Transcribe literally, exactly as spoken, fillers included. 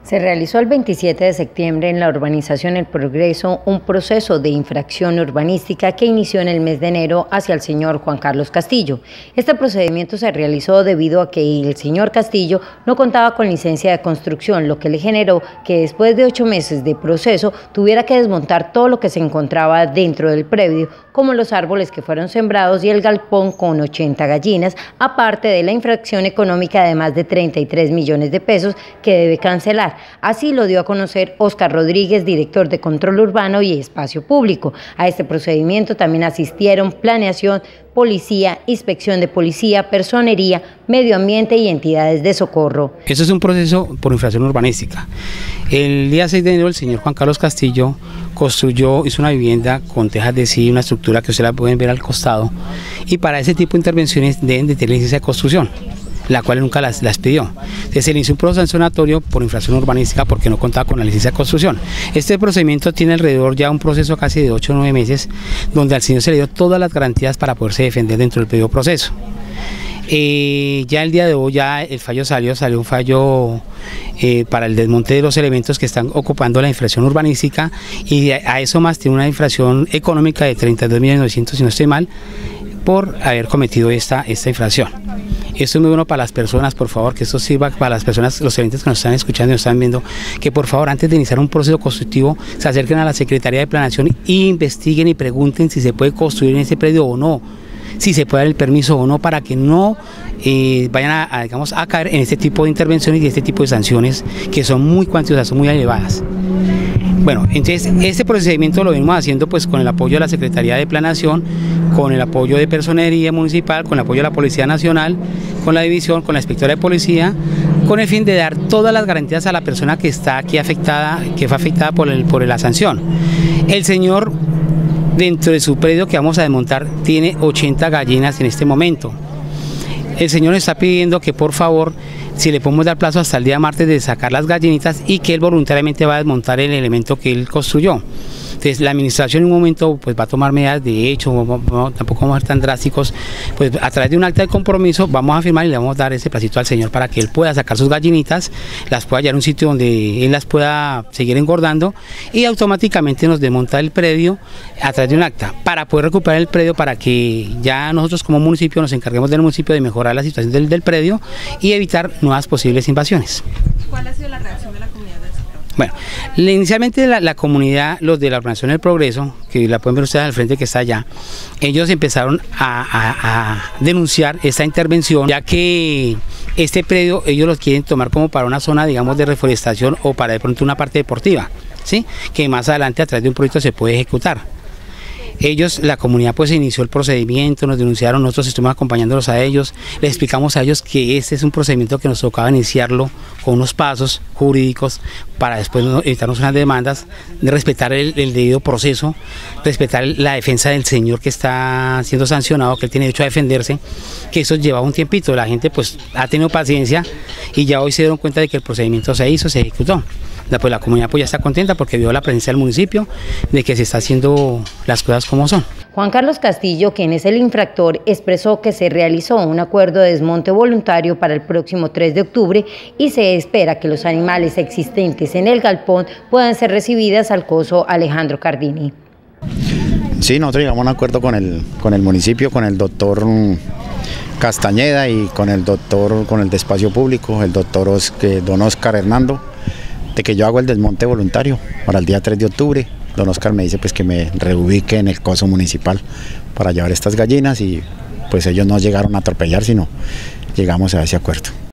Se realizó el veintisiete de septiembre en la urbanización El Progreso un proceso de infracción urbanística que inició en el mes de enero hacia el señor Juan Carlos Castillo. Este procedimiento se realizó debido a que el señor Castillo no contaba con licencia de construcción, lo que le generó que después de ocho meses de proceso tuviera que desmontar todo lo que se encontraba dentro del predio, como los árboles que fueron sembrados y el galpón con ochenta gallinas, aparte de la infracción económica de más de treinta y tres millones de pesos que debe cancelar. Así lo dio a conocer Óscar Rodríguez, director de Control Urbano y Espacio Público. A este procedimiento también asistieron Planeación, Policía, Inspección de Policía, Personería, Medio Ambiente y entidades de socorro. Eso es un proceso por infracción urbanística. El día seis de enero el señor Juan Carlos Castillo construyó, hizo una vivienda con tejas de zinc, una estructura que ustedes la pueden ver al costado, y para ese tipo de intervenciones deben de tener licencia de construcción, la cual nunca las, las pidió. Entonces se le inició un proceso sancionatorio por infracción urbanística porque no contaba con la licencia de construcción. Este procedimiento tiene alrededor ya un proceso casi de ocho o nueve meses, donde al señor se le dio todas las garantías para poderse defender dentro del pedido proceso. Eh, ya el día de hoy ya el fallo salió, salió un fallo eh, para el desmonte de los elementos que están ocupando la infracción urbanística, y a eso más tiene una infracción económica de treinta y dos millones novecientos, si no estoy mal, por haber cometido esta, esta infracción. Esto es muy bueno para las personas, por favor, que esto sirva para las personas, los oyentes que nos están escuchando y nos están viendo, que por favor antes de iniciar un proceso constructivo se acerquen a la Secretaría de Planeación e investiguen y pregunten si se puede construir en ese predio o no, si se puede dar el permiso o no, para que no eh, vayan a, a, digamos, a caer en este tipo de intervenciones y este tipo de sanciones que son muy cuantiosas, son muy elevadas. Bueno, entonces este procedimiento lo venimos haciendo pues con el apoyo de la Secretaría de Planeación, con el apoyo de Personería Municipal, con el apoyo de la Policía Nacional, con la División, con la Inspectora de Policía, con el fin de dar todas las garantías a la persona que está aquí afectada, que fue afectada por, el, por la sanción. El señor, dentro de su predio que vamos a desmontar, tiene ochenta gallinas en este momento. El señor está pidiendo que por favor, si le podemos dar plazo hasta el día martes de sacar las gallinitas, y que él voluntariamente va a desmontar el elemento que él construyó. Entonces la administración en un momento pues va a tomar medidas, de hecho no, no, tampoco vamos a ser tan drásticos, pues a través de un acta de compromiso vamos a firmar y le vamos a dar ese placito al señor para que él pueda sacar sus gallinitas, las pueda llevar a un sitio donde él las pueda seguir engordando, y automáticamente nos desmonta el predio a través de un acta para poder recuperar el predio, para que ya nosotros como municipio nos encarguemos del municipio de mejorar la situación del, del predio y evitar nuevas posibles invasiones. ¿Cuál ha sido la reacción de la comunidad del sector? Bueno, inicialmente la, la comunidad, los de la Urbanización El Progreso, que la pueden ver ustedes al frente que está allá, ellos empezaron a, a, a denunciar esta intervención, ya que este predio ellos lo quieren tomar como para una zona, digamos, de reforestación o para de pronto una parte deportiva, ¿sí? Que más adelante a través de un proyecto se puede ejecutar. Ellos, la comunidad pues inició el procedimiento, nos denunciaron, nosotros estuvimos acompañándolos a ellos, les explicamos a ellos que este es un procedimiento que nos tocaba iniciarlo con unos pasos jurídicos para después evitarnos unas demandas, de respetar el, el debido proceso, respetar la defensa del señor que está siendo sancionado, que él tiene derecho a defenderse, que eso llevaba un tiempito, la gente pues ha tenido paciencia y ya hoy se dieron cuenta de que el procedimiento se hizo, se ejecutó. Pues la comunidad pues ya está contenta porque vio la presencia del municipio, de que se está haciendo las cosas como son. Juan Carlos Castillo, quien es el infractor, expresó que se realizó un acuerdo de desmonte voluntario para el próximo tres de octubre y se espera que los animales existentes en el galpón puedan ser recibidas al coso Alejandro Cardini. Sí, nosotros llegamos a un acuerdo con el, con el municipio, con el doctor Castañeda y con el doctor, con el de Espacio Público, el doctor Oscar, don Óscar Hernando, de que yo hago el desmonte voluntario para el día tres de octubre. Don Óscar me dice pues que me reubique en el coso municipal para llevar estas gallinas, y pues ellos no llegaron a atropellar, sino llegamos a ese acuerdo.